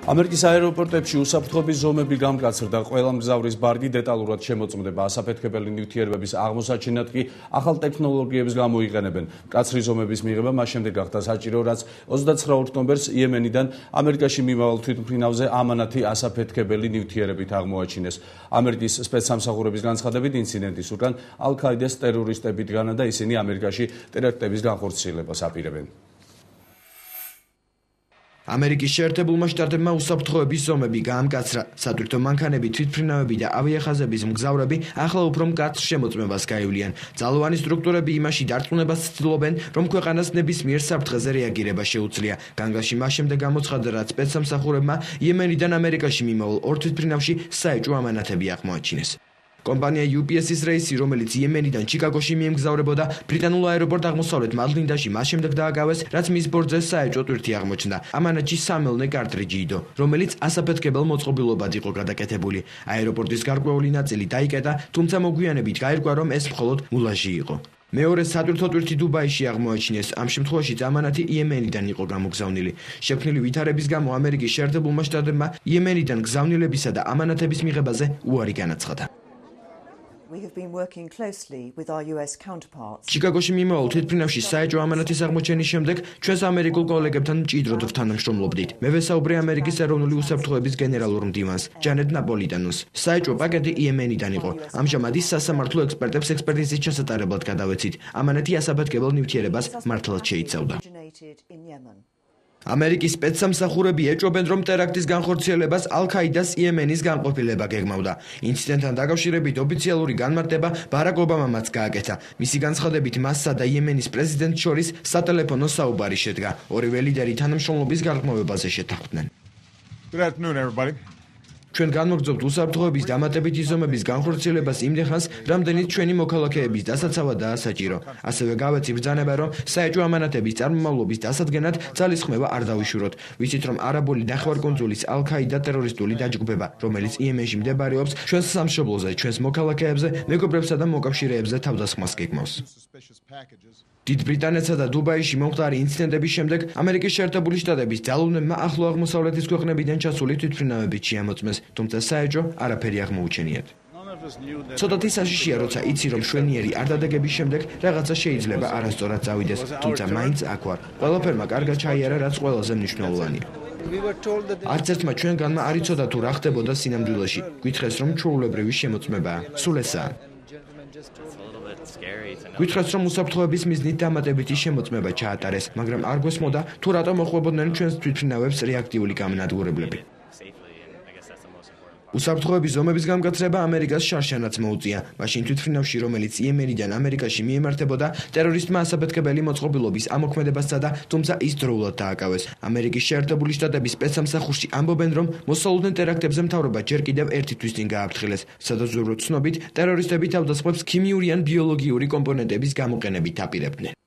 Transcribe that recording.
ამერიკის აეროპორტებში უსაფრთხოების ზომები გამკაცრდა, ყველა მგზავრის ბარგი დეტალურად შემოწმდება, ასაფეთქებელი ნივთიერებების აღმოსაჩენად კი ახალ ტექნოლოგიებს გამოიყენებენ. მკაცრი ზომების მიღება მას შემდეგ გახდა საჭირო, რაც 29 ოქტომბერს იემენიდან ამერიკაში მიმავალ თვითმფრინავზე ამანათი ასაფეთქებელი ნივთიერებით აღმოაჩინეს. ამერიკის სპეცსამსახურების განცხადებით, ინციდენტის უკან ალ-ქაიდეს ტერორისტები დგანან და ისინი ამერიკაში ტერაქტების განხორციელებას აპირებენ. ამერიკის შეერთებულმა შტატებმა უსაფრთხოების ზომები გაამკაცრა. სატვირთო მანქანები, თვითმფრინავები და ავიახაზების მგზავრები ახლა უფრო მკაცრ შემოწმებას გაივლიან. ძალოვანი სტრუქტურები იმაში დარწმუნებას ცდილობენ, რომ ქვეყანას ნებისმიერ საფრთხეზე რეაგირება შეუძლია. განგლაში მას შემდეგ გამოცხადდა, რაც სპეცსამსახურებმა იემენიდან ამერიკაში მიმავალ ორ თვითმფრინავში საეჭვო ამანათები აღმოაჩინეს. კომპანია UPS-ის რეისი, რომელიც იემენიდან ჩიკაგოში მიემგზავრებოდა, ბრიტანულ აეროპორტ აღმოსავლეთ მადლინდაში მას შემდეგ დააკავეს, რაც მის ბორტზე საეჭვო ტვირთი აღმოჩნდა. ამანათში 3 კარტრიჯი იდო, რომელიც ასაფეთქებელ მოწყობილობად იყო გადაკეთებული. აეროპორტის გარკვეული ნაწილი დაიკეტა, თუმცა მოგვიანებით გაირკვა, რომ ეს მხოლოდ მულაჟი იყო. მეორე სატვირთო ტვირთი დუბაიში აღმოაჩინეს. ამ შემთხვევაში ამანათი იემენიდან იყო გამოგზავნილი. შექმნილი ვითარების გამო ამერიკის შეერთებულმა შტატებმა იემენიდან გზავნილებისა და ამანათების მიღებაზე უარი განაცხადა. We have been working closely with our US counterparts. ჩიკაგოში მიმავალ თვითმფრინავში საეჭვო ამანათის აღმოჩენის შემდეგ ჩვენს ამერიკულ კოლეგებთან მჭიდროდ ვთანამშრომლობდით. მე ვესაუბრე ამერიკის ეროვნული უსაფრთხოების გენერალურ მდივანს, ჯანეტ ნაპოლიტანოს. საეჭვო პაკეტი იემენიდან იყო. ამჟამად ის სასამართლო ექსპერტებს ექსპერტიზის ჩასატარებლად გადავეცით. ამანათი ასაფეთქებელ ნივთიერებას მართლაც შეიცავდა. ამერიკის სპეცსამსახურები ეჭვობენ, რომ ტერაქტის განხორციელებას ალ-ქაიდას იემენის განყოფილება გეგმავდა. ინციდენტთან დაკავშირებით ოფიციალური განმარტება ბარაკ ობამამაც გააკეთა. მისი განცხადებით მასსა და იემენის პრეზიდენტს შორის სატელეფონო საუბარი შედგა. ორივე ლიდერი თანამშრომლობის გარყმავებაზე შეთანხმდნენ. Good afternoon, everybody. ჩვენ განმოგრძობთ უსაფრთხოების დამატებითი ზომების განხორციელებას იმდენხანს, რამდენიც ჩვენი მოქალაქეების დასაცავად და საჭირო. ასევე გავეცი ბრძანება, რომ საეჭვო ამანათების წარმომავლობის დასადგენად ძალისხმევა არ დავიშუროთ. ვიცით, რომ არაბული ნახევარკუნძულის ალ-ქაიდა ტერორისტული დაჯგუფება, რომელიც იემენში მდებარეობს, ჩვენს სამშობლოზე, ჩვენს მოქალაქეებზე, მეგობრებსა და მოკავშირეებზე თავდასხმას გეგმავს. დიდ ბრიტანეთსა და დუბაიში მომხდარი ინციდენტების შემდეგ ამერიკის შეერთებული შტატების ძალოვნებმა ახლო აღმოსავლეთის ქვეყნებიდან ჩასული თვითმფრინავებით შეამოწმეს, თუმცა საეჭვო არაფერი აღმოუჩენიათ. ცოტათი საშიშია, როცა იცი, რომ შვენიერი არ დადეგების შემდეგ რაღაცა შეიძლება არასწორად წავიდეს, თუმცა მაინც აქ ვარ. ყველაფერმა კარგად ჩაიარა, რაც ყველაზე მნიშვნელოვანია. არც ერთმა ჩვენგანმა არ იცოდა თუ რა ხდებოდა სინამდვილეში. გვითხრეს, რომ ჩვეულებრივი შემოწმებაა. სულ ესაა. გვითხრეს, რომ უსაფრთხოების მიზნით დამატებითი შემოწმება ჩაატარეს, მაგრამ არ გვესმოდა თუ რატომ მოხვებოდნენ ჩვენს თვითმფრინავებს რეაქტიული კამენადგურებლები. უსაფრთხოების ზომების გამკაცრება ამერიკას შარშანაც მოუწია. მაშინ თვითმფრინავში, რომელიც იემენიდან ამერიკაში მიემართებოდა, ტერორისტმა ასაფეთქებელი მოწყობილობის ამოქმედებასა და თუმცა ის დროულად დააკავეს. ამერიკის შეერთებული შტატების სპეცსამსახურში ამბობენ, რომ მოსალოდნელ ტერაქტებზე მთავრობა ჯერ კიდევ ერთი თვის წინ გააფრთხილეს. სადაზვერვო ცნობით, ტერორისტები თავდასხმებს ქიმიური ან ბიოლოგიური კომპონენტების გამოყენებით აპირებდნენ.